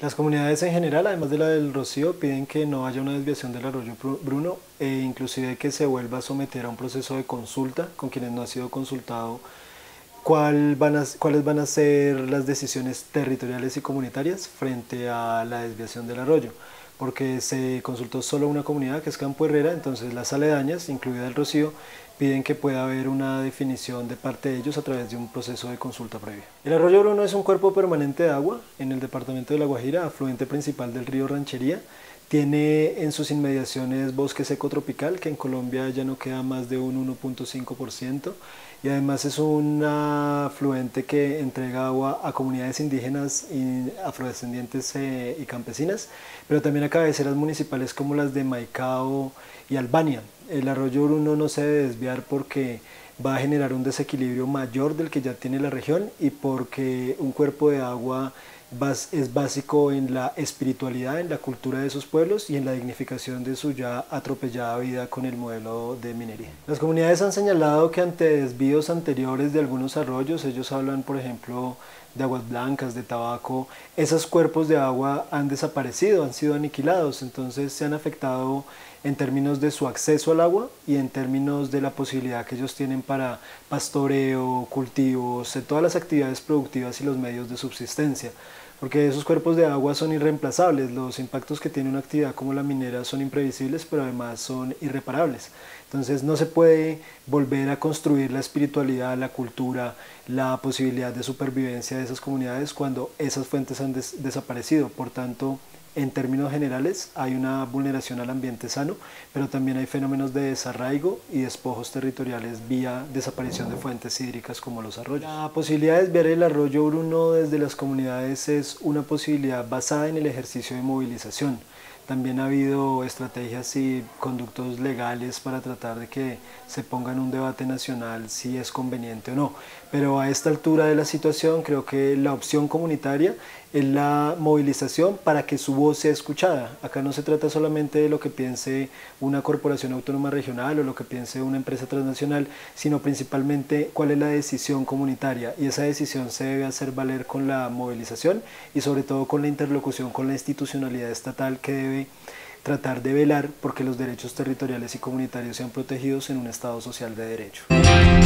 Las comunidades en general, además de la del Rocío, piden que no haya una desviación del arroyo Bruno e inclusive que se vuelva a someter a un proceso de consulta con quienes no ha sido consultado cuáles van a ser las decisiones territoriales y comunitarias frente a la desviación del arroyo, porque se consultó solo una comunidad que es Campo Herrera, entonces las aledañas, incluida el Rocío, piden que pueda haber una definición de parte de ellos a través de un proceso de consulta previa. El arroyo Bruno es un cuerpo permanente de agua en el departamento de La Guajira, afluente principal del río Ranchería. Tiene en sus inmediaciones bosque seco tropical, que en Colombia ya no queda más de un 1.5%, y además es un afluente que entrega agua a comunidades indígenas y afrodescendientes y campesinas, pero también a cabeceras municipales como las de Maicao y Albania. El arroyo Bruno no se debe desviar porque va a generar un desequilibrio mayor del que ya tiene la región y porque un cuerpo de agua es básico en la espiritualidad, en la cultura de esos pueblos y en la dignificación de su ya atropellada vida con el modelo de minería. Las comunidades han señalado que ante desvíos anteriores de algunos arroyos, ellos hablan por ejemplo de Aguas Blancas, de Tabaco, esos cuerpos de agua han desaparecido, han sido aniquilados, entonces se han afectado en términos de su acceso al agua y en términos de la posibilidad que ellos tienen para pastoreo, cultivos, todas las actividades productivas y los medios de subsistencia. Porque esos cuerpos de agua son irreemplazables, los impactos que tiene una actividad como la minera son imprevisibles, pero además son irreparables. Entonces no se puede volver a construir la espiritualidad, la cultura, la posibilidad de supervivencia de esas comunidades cuando esas fuentes han desaparecido. Por tanto, en términos generales hay una vulneración al ambiente sano, pero también hay fenómenos de desarraigo y despojos territoriales vía desaparición de fuentes hídricas como los arroyos. La posibilidad de desviar el arroyo Bruno desde las comunidades es una posibilidad basada en el ejercicio de movilización. También ha habido estrategias y conductos legales para tratar de que se ponga en un debate nacional si es conveniente o no. Pero a esta altura de la situación creo que la opción comunitaria es la movilización para que su voz sea escuchada. Acá no se trata solamente de lo que piense una corporación autónoma regional o lo que piense una empresa transnacional, sino principalmente cuál es la decisión comunitaria, y esa decisión se debe hacer valer con la movilización y sobre todo con la interlocución con la institucionalidad estatal que debe tratar de velar porque los derechos territoriales y comunitarios sean protegidos en un Estado social de derecho.